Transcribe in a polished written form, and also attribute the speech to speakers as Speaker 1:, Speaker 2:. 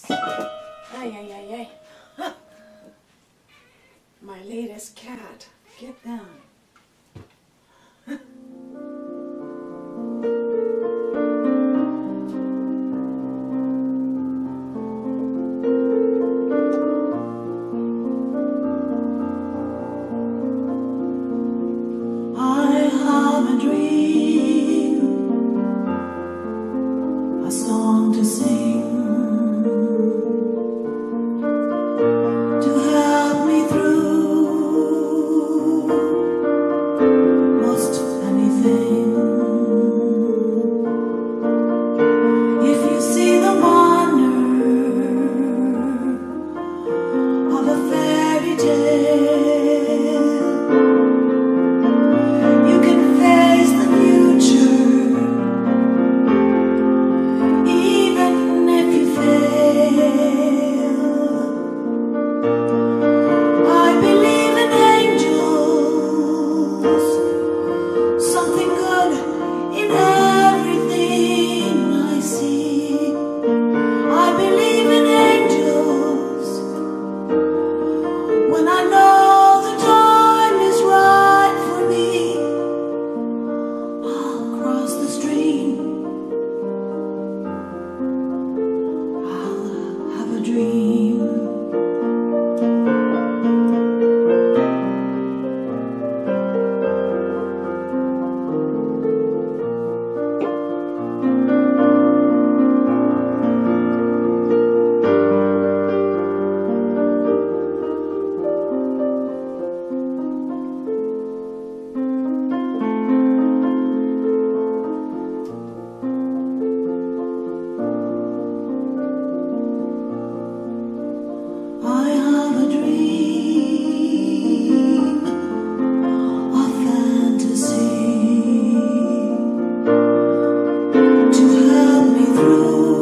Speaker 1: Ay, ay, ay, ay. Huh. My latest cat. Get down. I have a dream, a song to sing, to help me through most anything. If you see the wonder of a fairy tale, you can face the future, even if you fail. I believe in angels, something good in everything I see. I believe in angels when I know the time is right for me. I'll cross the stream, I'll have a dream. I have a dream, a fantasy, to help me through